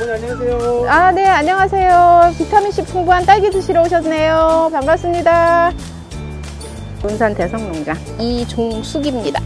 어머니 안녕하세요. 아, 네, 안녕하세요. 비타민C 풍부한 딸기 드시러 오셨네요. 반갑습니다. 논산 대성농장 이종숙입니다.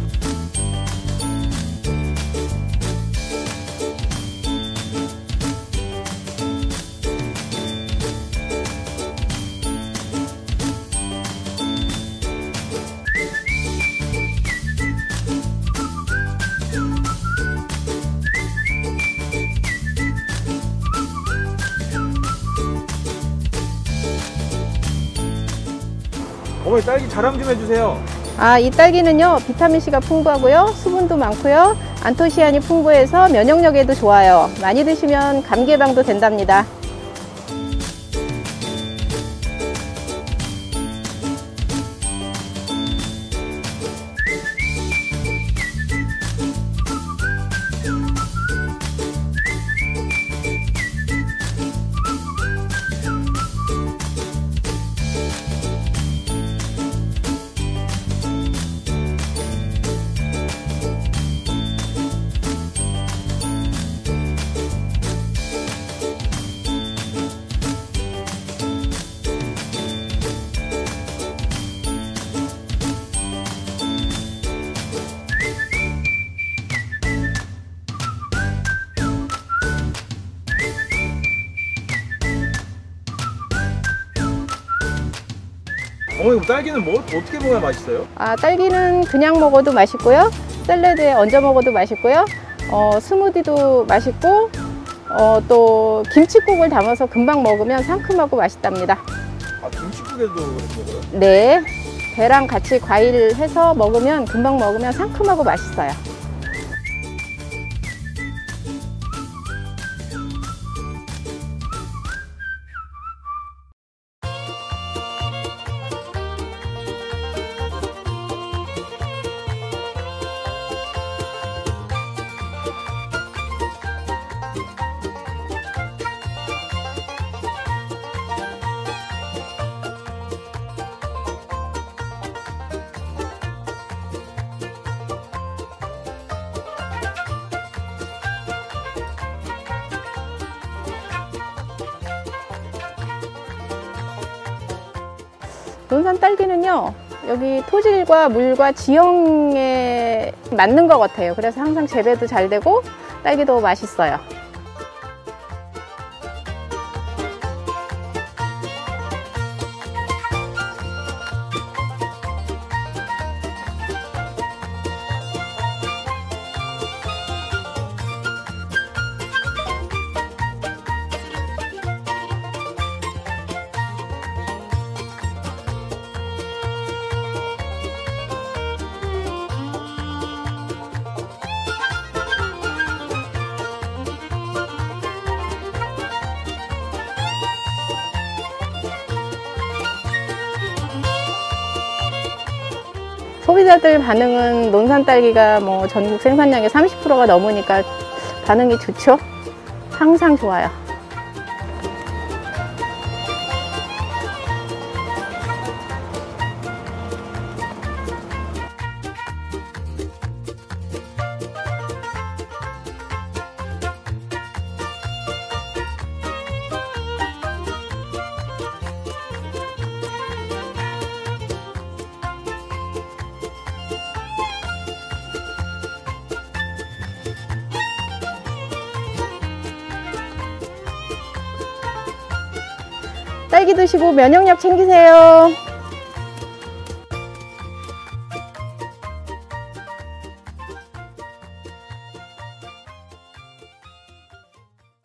어머니 딸기 자랑 좀 해주세요. 이 딸기는요, 비타민C가 풍부하고요, 수분도 많고요, 안토시아닌이 풍부해서 면역력에도 좋아요. 많이 드시면 감기 예방도 된답니다. 어머니 딸기는 어떻게 먹어야 맛있어요? 딸기는 그냥 먹어도 맛있고요, 샐러드에 얹어 먹어도 맛있고요, 스무디도 맛있고, 또 김칫국을 담아서 금방 먹으면 상큼하고 맛있답니다. 김칫국에도 먹어요? 네, 배랑 같이 과일 해서 먹으면 금방 먹으면 상큼하고 맛있어요. 논산 딸기는요, 여기 토질과 물과 지형에 맞는 것 같아요. 그래서 항상 재배도 잘 되고 딸기도 맛있어요. 소비자들 반응은 논산 딸기가 전국 생산량의 30%가 넘으니까 반응이 좋죠. 항상 좋아요. 딸기 드시고 면역력 챙기세요.